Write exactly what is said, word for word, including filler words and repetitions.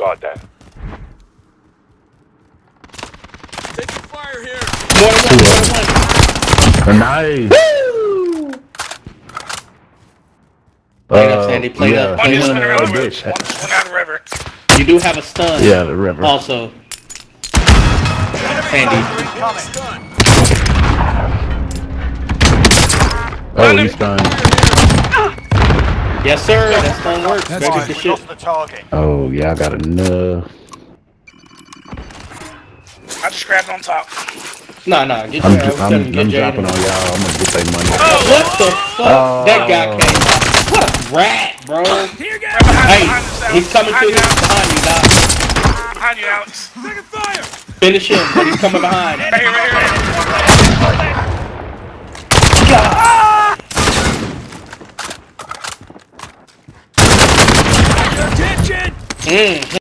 squad there. Taking fire here. More than one, more than one. Nice. Woo! Play it up, Sandy. Play it yeah. up. One Play just it went up. around the river. bitch. One just went out the river. You do have a stun. Yeah, the river. Also, Sandy. Oh, he's done. Yes, sir. That stun works. That's Back fine. at the We shit. lost the target. Oh, yeah, I got enough. I just grabbed on top. Nah, nah. Get I'm, your I'm, ass I'm, and get your dropping on y'all. I'm gonna get that money. What the fuck? Oh. That guy came out. What a rat, bro. Here, guys. Behind, Hey, behind us, Alex. he's coming behind through. you, He's Alex. behind you, Doc. Behind you, Alex. Taking fire. Finish him, but he's coming behind. Right here, right here. Attention. Mm.